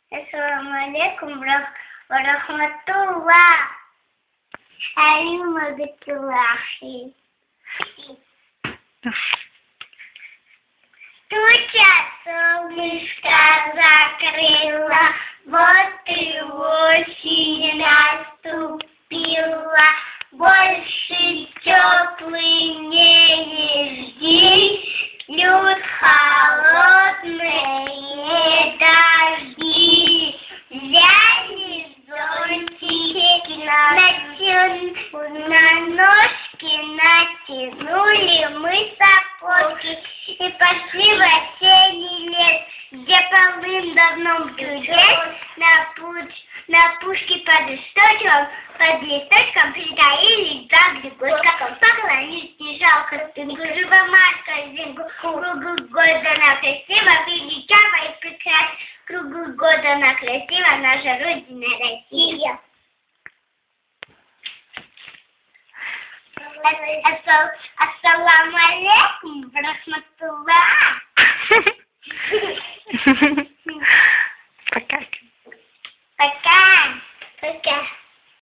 Ассаламу алейкум ва рахматуллах. Алимагатуллахи. Туча солнышко закрыла, вот и осень наступила. Больше теплый не жди, льют холодные дожди. Взяли зонтики, на ножки натянули мы сапожки и пошли в осенний лес, где полным-давно гудеть на пушке под листочком притаились два грибочка. Поклонить не жалко спинку, живоматка зимку, круглый года она красива, величава и прекрасна, круглый года она красива, наша Родина Россия. Ассаламу алейкум ва рахматуллах.